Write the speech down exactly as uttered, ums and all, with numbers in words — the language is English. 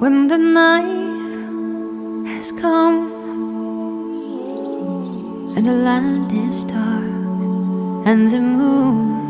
When the night has come and the land is dark and the moon